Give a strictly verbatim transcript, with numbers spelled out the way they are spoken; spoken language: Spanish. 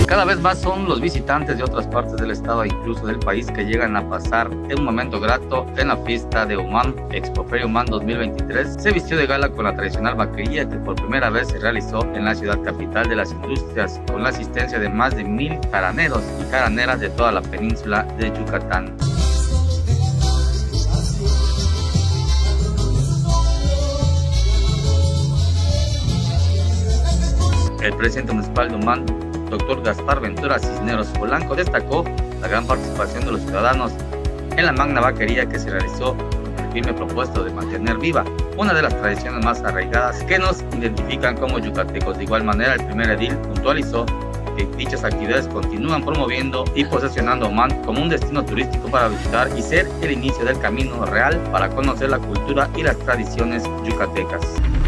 Cada vez más son los visitantes de otras partes del estado e incluso del país que llegan a pasar un momento grato en la fiesta de Humán. Expoferia Humán dos mil veintitrés se vistió de gala con la tradicional vaquería que por primera vez se realizó en la ciudad capital de las industrias, con la asistencia de más de mil jaraneros y jaraneras de toda la península de Yucatán. El presidente municipal de Humán, doctor Gaspar Ventura Cisneros Polanco, destacó la gran participación de los ciudadanos en la magna vaquería que se realizó con el firme propósito de mantener viva una de las tradiciones más arraigadas que nos identifican como yucatecos. De igual manera, el primer edil puntualizó que dichas actividades continúan promoviendo y posicionando a Humán como un destino turístico para visitar y ser el inicio del camino real para conocer la cultura y las tradiciones yucatecas.